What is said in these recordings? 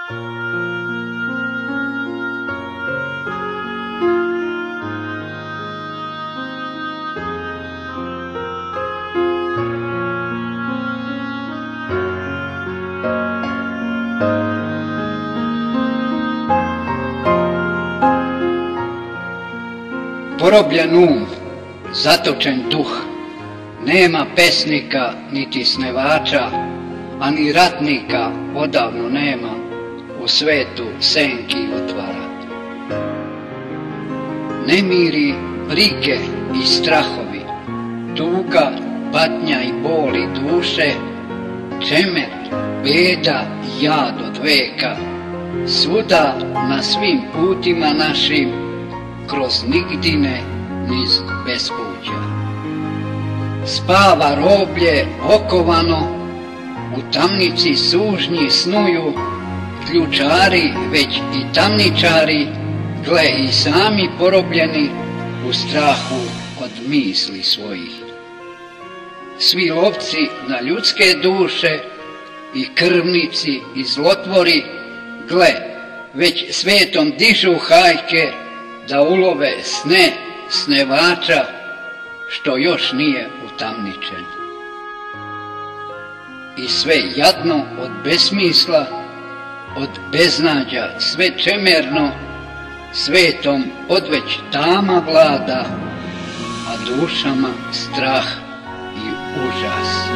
Porobljen um, zatočen duh, nema pesnika niti snevača, a ni ratnika odavno nema, u svetu senki otvara. Nemiri, brige i strahovi, tuga, patnja i boli duše, čemer, beda i jad od veka, svuda na svim putima našim, kroz nigdine niz bespuća. Spava roblje okovano, u tamnici sužnji snuju, ključari već i tamničari, gle i sami porobljeni u strahu od misli svojih. Svi lovci na ljudske duše i krvnici i zlotvori, gle, već svetom dižu hajke da ulove sne snevača što još nije utamničen. I sve jadno od besmisla, od beznađa sve čemerno, svetom odveć tama vlada, a dušama strah i užas.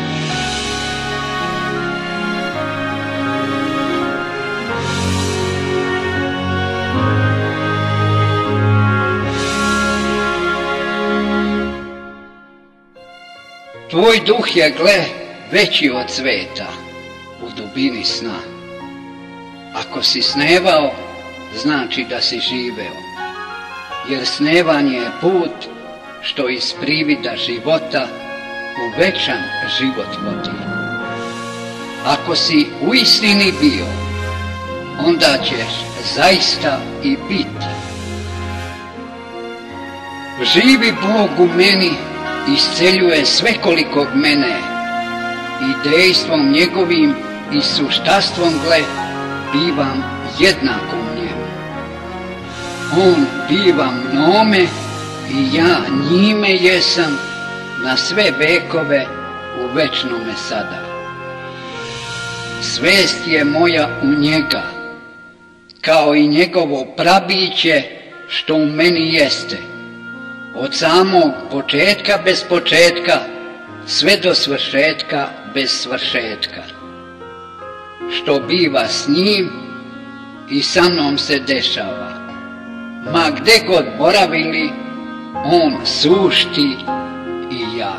Tvoj duh je, gle, veći od sveta, u dubini sna. Ako si snevao, znači da si živeo, jer snevanje je put što iz privida života u večan život vodi. Ako si u istini bio, onda ćeš zaista i biti. Živi Bog u meni isceljuje svekolikog mene i dejstvom njegovim i suštastvom, gle, bivam jednako njemu. On biva mnome i ja njime jesam na sve vekove u večnome sada. Svest je moja u njega, kao i njegovo prabiće što u meni jeste, od samog početka bez početka, sve do svršetka bez svršetka. Što biva s njim i sa mnom se dešava, ma gde god boravili, on sušti i ja.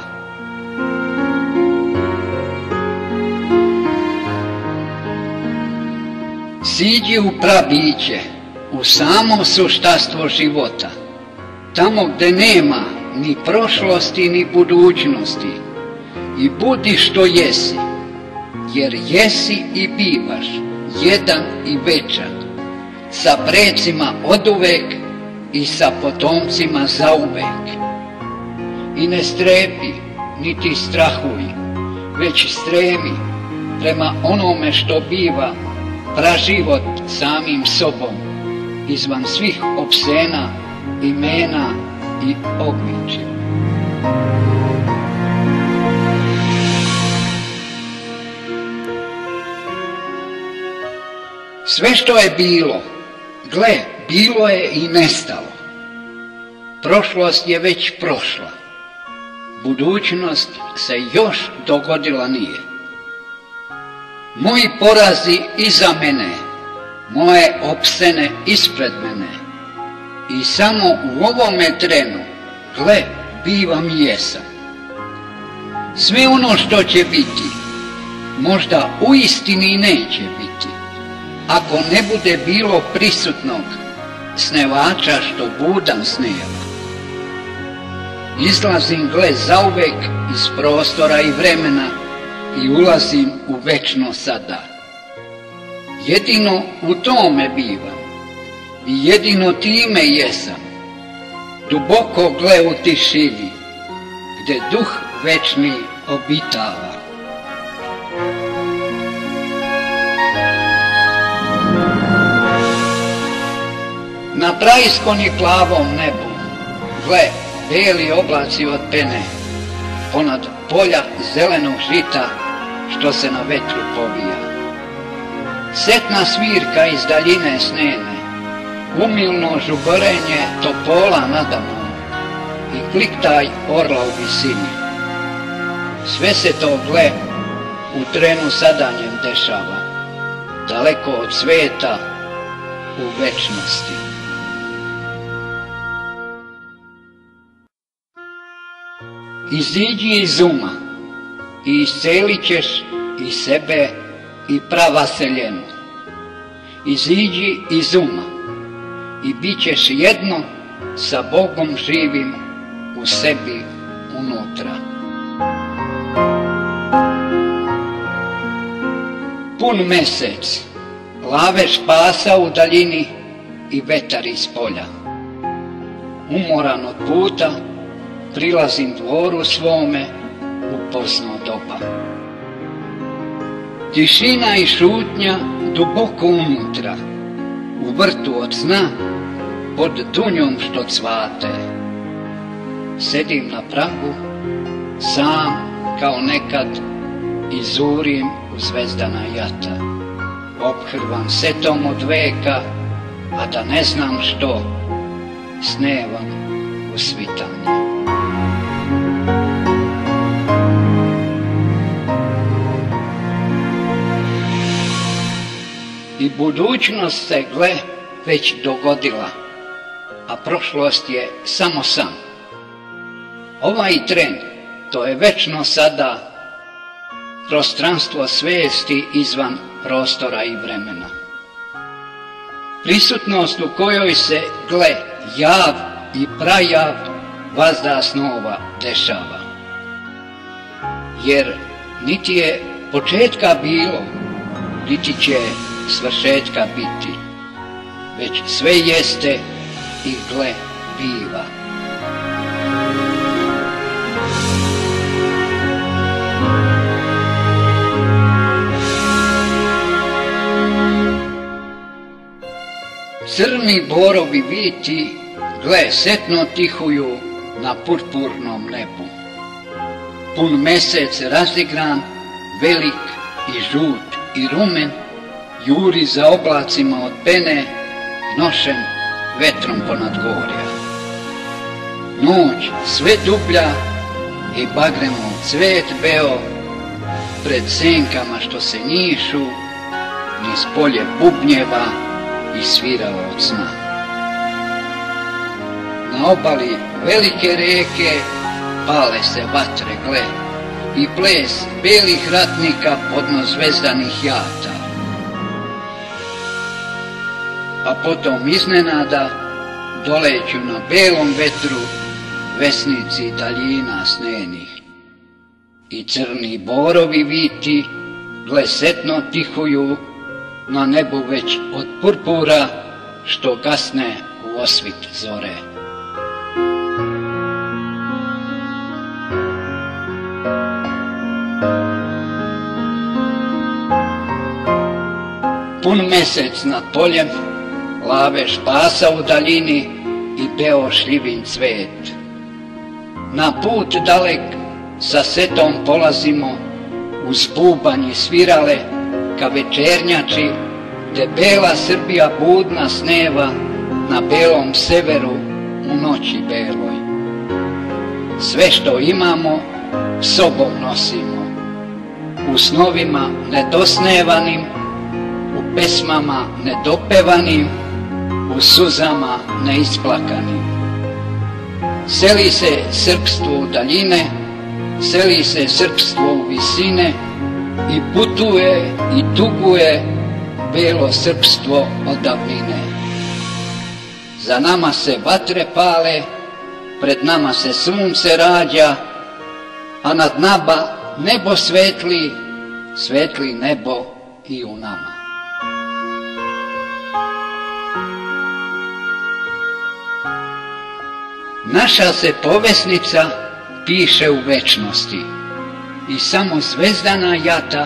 Siđi u prabiće, u samo suštastvo života, tamo gde nema ni prošlosti ni budućnosti, i budi što jesi, jer jesi i bivaš jedan i večan, sa precima oduvek i sa potomcima zauvek. I ne strepi, niti strahuj, već stremi prema onome što biva praživot samim sobom, izvan svih opsena, imena i obličja. Sve što je bilo, gle, bilo je i nestalo. Prošlost je već prošla. Budućnost se još dogodila nije. Moji porazi iza mene, moje opsene ispred mene, i samo u ovome trenu, gle, bivam i jesam. Sve ono što će biti, možda u istini neće biti, ako ne bude bilo prisutnog snevača što budan sneva. Izlazim, gle, zauvek iz prostora i vremena i ulazim u večno sada. Jedino u tome bivam i jedino time jesam, duboko, gle, u tišini, gde duh večni obitava. praiskoni plavom nebu, gle, beli oblaci od pene, ponad polja zelenog žita, što se na vetru povija. Setna svirka iz daljine snene, umilno žuborenje topola nadamnom i kliktaj orla u visini. Sve se to, gle, u trenu sadanjem dešava, daleko od sveta, u večnosti. Iziđi iz uma i iscelit ćeš i sebe i pravaseljenu. Iziđi iz uma i bit ćeš jedno sa Bogom živim u sebi unutra. Pun mesec, laveš pasa u daljini i vetar iz polja. Umoran od puta, prilazim dvoru svome u pozno doba. Tišina i šutnja duboko unutra, u vrtu od sna, pod dunjom što cvate. Sedim na pragu, sam kao nekad, i zurim u zvezdana jata. Ophrvan setom od veka, a da ne znam što, snevam u svitanje. I budućnost se, gle, već dogodila, a prošlost je samo san. Ovaj tren, to je večno sada, prostranstvo svijesti izvan prostora i vremena. Prisutnost u kojoj se, gle, jav i prajav vazda snova dešava. Jer niti je početka bilo, niti će svršetka biti, već sve jeste i, gle, biva. Crni borovi viti, gle, setno tihuju na purpurnom nebu. Pun mesec razigran, velik i žut i rumen, juri za oblacima od pene, nošen vetrom ponad gorja. Noć sve dublja i bagremom cvet beo, pred senkama što se njišu, niz polje bubnjeva i svirala od sna. Na obali velike reke pale se vatre, gle, i ples belih ratnika podno zvezdanih jata. A potom iznenada doleću na belom vetru vesnici daljina snenih. I crni borovi viti, gle, setno tihuju na nebu već od purpura što gasne u osvit zore. Pun mesec nad poljem, laveš pasa u daljini i beo šljivin cvet. Na put dalek sa setom polazimo, uz bubanj i svirale, ka večernjači, gde bela Srbija budna sneva na belom severu u noći beloj. Sve što imamo sobom nosimo, u snovima nedosnevanim, u pesmama nedopevanim, u suzama neisplakanim. Seli se srpstvo u daljine, seli se srpstvo u visine, i putuje i tuguje belo srpstvo od davnine. Za nama se vatre pale, pred nama se sunce rađa, a nad nama nebo svetli, svetli nebo i u nama. Naša se povesnica piše u večnosti i samo zvezdana jata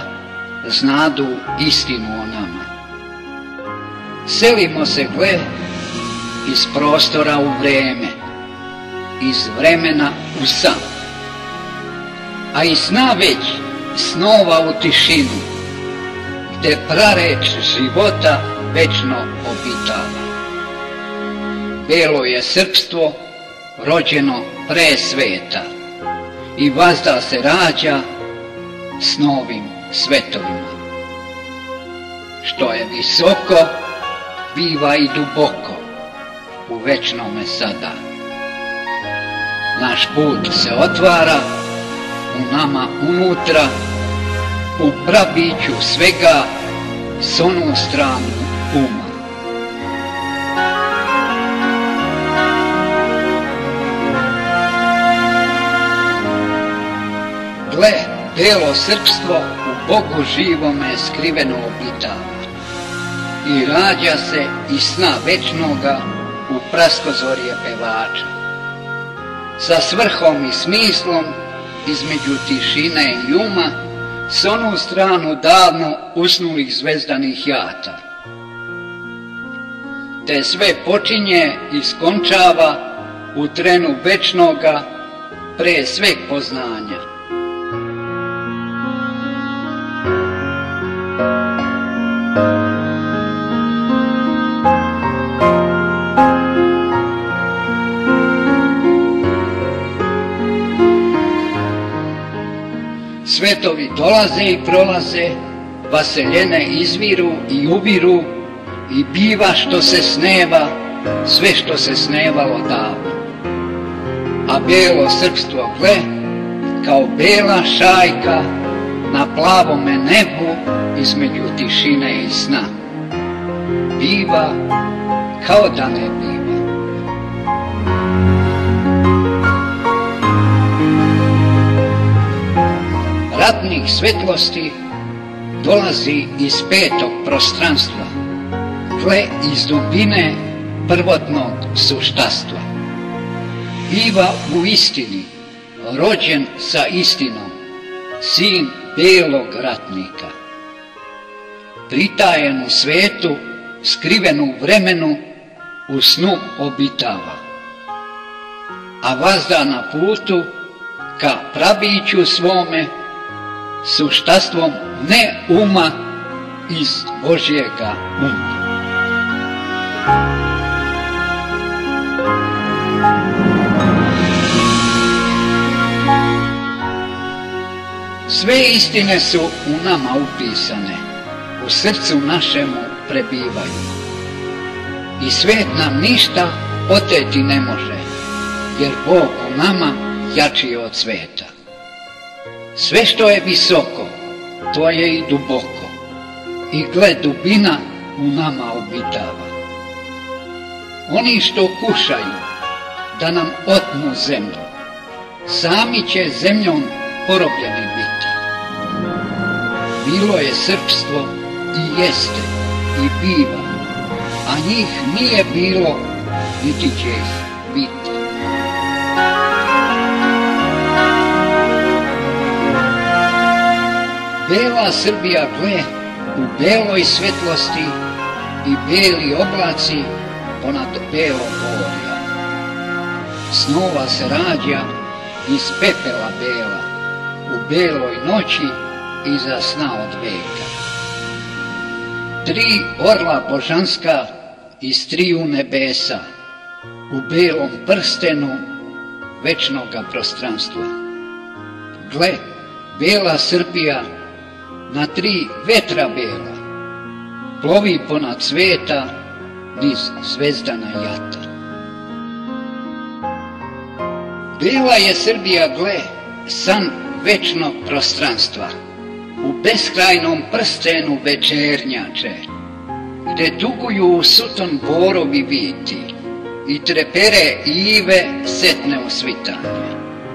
znadu istinu o nama. Selimo se, gle, iz prostora u vreme, iz vremena u san, a iz sna već snova u tišinu, gde prareč života večno obitava. Belo je srpstvo rođeno pre sveta i vazda se rađa s novim svetovima. Što je visoko, biva i duboko u večnome sada. Naš put se otvara u nama unutra, u prabiću svega s onu stranu uma. Gle, belo srpstvo u Bogu živome skriveno obitava i rađa se iz sna večnoga u praskozorje pevača, sa svrhom i smislom između tišine i uma, s onu stranu davno usnulih zvezdanih jata. Te sve počinje i skončava u trenu večnoga pre sveg poznanja. Svetovi dolaze i prolaze, vaseljene izviru i ubiru, i biva što se sneva, sve što se snevalo davno. A belo srpstvo, gle, kao bela šajka na plavome nebu između tišine i sna, biva kao da ne biva. Ratnih svetlosti dolazi iz petog prostranstva, gle iz dubine prvotnog suštastva. Biva u istini, rođen sa istinom, sin belog ratnika. Pritajen u svetu, skriven u vremenu, u snu obitava. A vazda na putu, ka prabiću svome, suštastvom ne uma iz Božjega uma. Sve istine su u nama upisane, u srcu našemu prebivaju. I svet nam ništa oteti ne može, jer Bog u nama jači je od sveta. Sve što je visoko, to je i duboko, i gle dubina u nama obitava. Oni što kušaju da nam otmu zemlju, sami će zemljom porobljeni biti. Bilo je srpstvo i jeste i biva, a njih nije bilo, niti će ih biti. Bela Srbija, gle, u beloj svetlosti i beli oblaci ponad belog gorja. Snova se rađa iz pepela bela, u beloj noći iza sna od veka. Tri orla božanska iz triju nebesa, u belom prstenu večnoga prostranstva. Gle, bela Srbija na tri vetra bela, plovi ponad sveta niz zvezdana jata. Bela je Srbija, gle, san večnog prostranstva, u beskrajnom prstenu večernjače, gde tuguju u suton borovi viti i trepere ive setne u svitanje.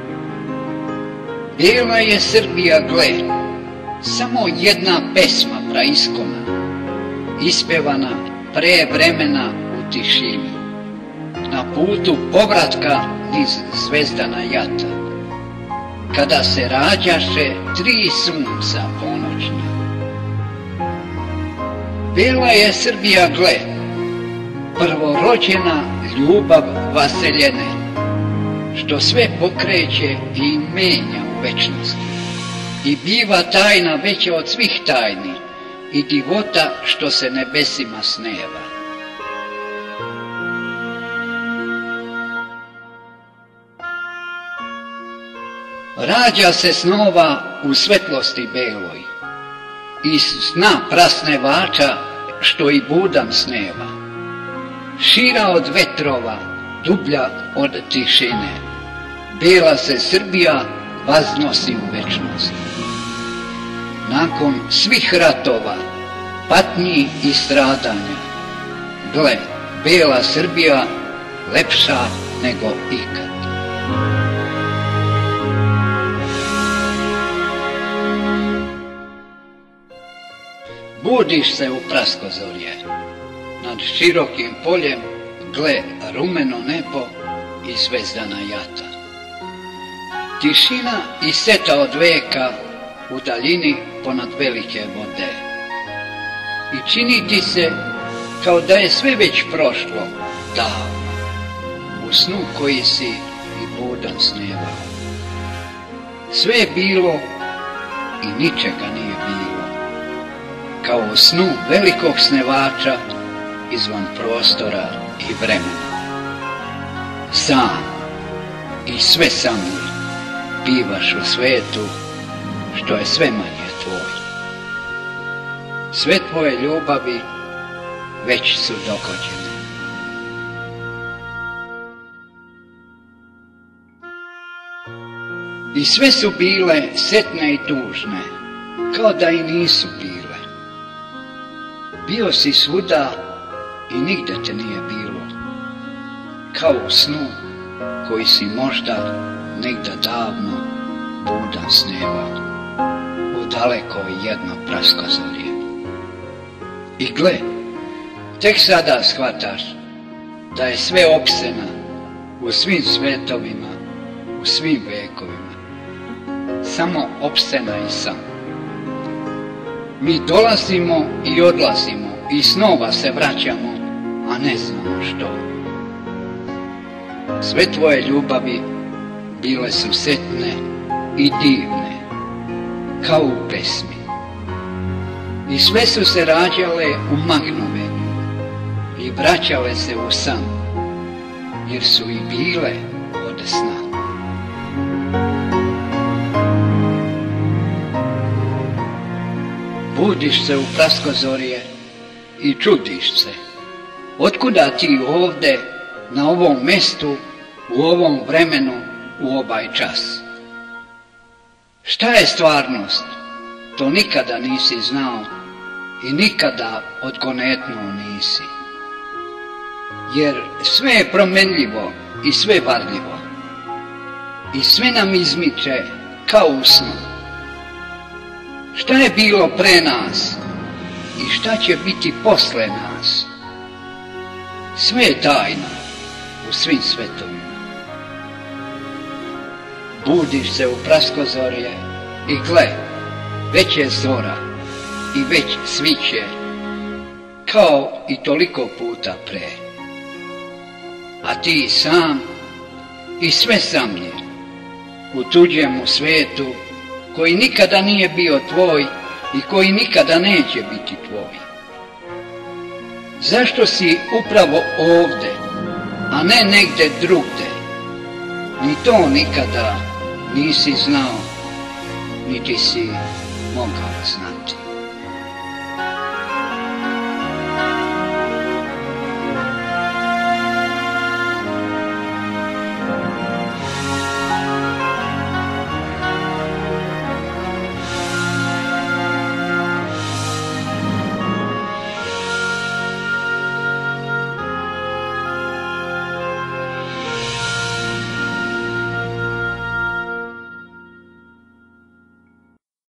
Bela je Srbija, gle, samo jedna pesma praiskona, ispevana pre vremena u tišini, na putu povratka niz zvezdana jata, kada se rađaše tri sunca ponoćna. Bela je Srbija, gle, prvorođena ljubav vaseljene, što sve pokreće i menja u večnosti, i biva tajna veća od svih tajni, i divota što se nebesima sneva. Rađa se snova u svetlosti beloj, iz sna prasnevača što i budan sneva. Šira od vetrova, dublja od tišine, bela se Srbija vaznosi u večnost. Nakon svih ratova, patnji i stradanja, gle, bela Srbija lepša nego ikad. Budiš se u praskozorje, nad širokim poljem, gle, rumeno nebo i zvezdana jata. Tišina i seta od veka u daljini ponad velike vode. I čini ti se kao da je sve već prošlo davno, u snu koji si i budan snevao. Sve je bilo i ničega nije bilo, kao u snu velikog snevača izvan prostora i vremena. Sam i sve samljiv bivaš u svetu što je sve manje tvoj. Sve tvoje ljubavi već su dogođene. I sve su bile setne i tužne, kao da i nisu bile. Bio si svuda i nigde te nije bilo, kao u snu koji si možda negda davno budan snevao, u daleko jedno praskozorje. I gle, tek sada shvataš da je sve opsena u svim svetovima, u svim vekovima, samo opsena i san. Mi dolazimo i odlazimo i snova se vraćamo, a ne znamo što. Sve tvoje ljubavi bile su setne i divne, kao u pesmi. I sve su se rađale u magnovenu i vraćale se u san, jer su i bile od sna. Budiš se u praskozorje i čudiš se, otkuda ti ovde, na ovom mestu, u ovom vremenu, u ovaj čas. Šta je stvarnost, to nikada nisi znao i nikada odgonetnuo nisi. Jer sve je promenljivo i sve varljivo i sve nam izmiče kao u snu. Šta je bilo pre nas i šta će biti posle nas? Sve je tajna u svim svetovima. Budiš se u praskozorje i gle, već je zora i već sviće, kao i toliko puta pre. A ti sam i sve samlje u tuđemu svetu koji nikada nije bio tvoj i koji nikada neće biti tvoj. Zašto si upravo ovde, a ne negde drugde? Ni to nikada nisi znao, niti si mogao znati.